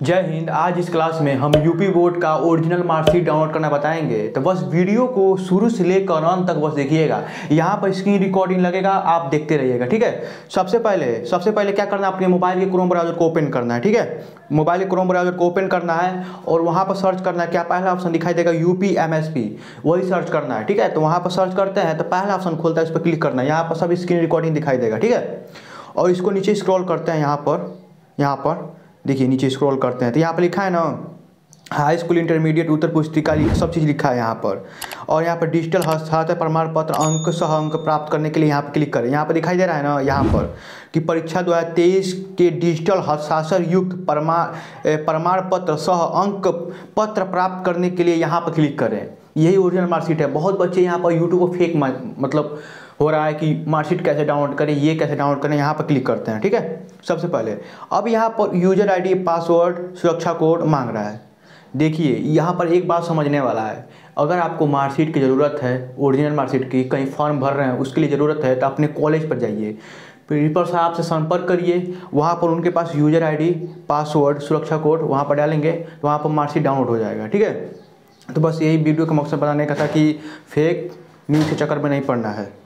जय हिंद। आज इस क्लास में हम यूपी बोर्ड का ओरिजिनल मार्कशीट डाउनलोड करना बताएंगे, तो बस वीडियो को शुरू से लेकर अंत तक बस देखिएगा। यहाँ पर स्क्रीन रिकॉर्डिंग लगेगा, आप देखते रहिएगा, ठीक है। सबसे पहले क्या करना है, अपने मोबाइल के क्रोम ब्राउज़र को ओपन करना है, ठीक है। मोबाइल के क्रोम ब्राउज़र को ओपन करना है और वहाँ पर सर्च करना है। क्या पहला ऑप्शन दिखाई देगा UPMSP, वही सर्च करना है, ठीक है। तो वहाँ पर सर्च करते हैं तो पहला ऑप्शन खुलता है, इस पर क्लिक करना है। यहाँ पर सब स्क्रीन रिकॉर्डिंग दिखाई देगा, ठीक है। और इसको नीचे स्क्रॉल करते हैं, यहाँ पर देखिए नीचे स्क्रॉल करते हैं तो यहाँ पर लिखा है ना, हाई स्कूल इंटरमीडिएट उत्तर पुस्तिका, सब चीज़ लिखा है यहाँ पर। और यहाँ पर डिजिटल हस्ताक्षर प्रमाण पत्र अंक सह अंक प्राप्त करने के लिए यहाँ पर क्लिक करें। यहाँ पर दिखाई दे रहा है ना, यहाँ पर कि परीक्षा 2023 के डिजिटल हस्ताक्षर युक्त प्रमाण पत्र सह अंक पत्र प्राप्त करने के लिए यहाँ पर क्लिक करें। यही ओरिजिनल मार्कशीट है। बहुत बच्चे यहाँ पर यूट्यूब पर फेक मतलब हो रहा है कि मार्कशीट कैसे डाउनलोड करें, ये कैसे डाउनलोड करें, यहाँ पर क्लिक करते हैं, ठीक है। सबसे पहले अब यहाँ पर यूजर आईडी, पासवर्ड, सुरक्षा कोड मांग रहा है। देखिए यहाँ पर एक बात समझने वाला है, अगर आपको मार्कशीट की ज़रूरत है, ओरिजिनल मार्कशीट की, कहीं फॉर्म भर रहे हैं उसके लिए ज़रूरत है, तो अपने कॉलेज पर जाइए, प्रिंसिपल साहब से संपर्क करिए। वहाँ पर उनके पास यूजर आईडी, पासवर्ड, सुरक्षा कोड वहाँ पर डालेंगे तो वहाँ पर मार्कशीट डाउनलोड हो जाएगा, ठीक है। तो बस यही वीडियो का मकसद बताने का था कि फेक न्यूज़ के चक्कर में नहीं पड़ना है।